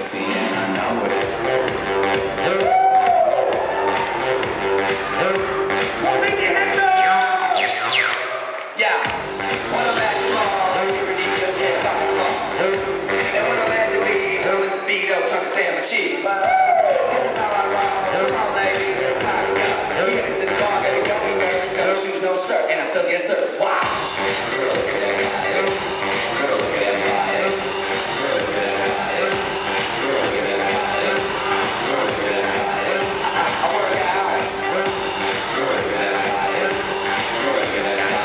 sexy and I know it. Yeah, when I'm at the mall, everybody just get fucking wrong. And when I'm at the beach, I'm in the speedo trying to tan my cheeks. This is how I roll. Come on, lady, it's time to go. We headed to the bar, baby, don't be nervous. No shoes, no shirt, and I still get service. Wow. Girl, look at that guy. Girl, look at that guy. Girl, look at that guy. Girl, look at that guy. Girl, look at that guy. I work out. Girl, look at that guy. Girl, look at that guy.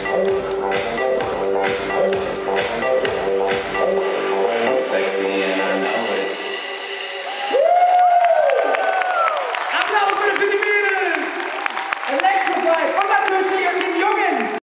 Sexy and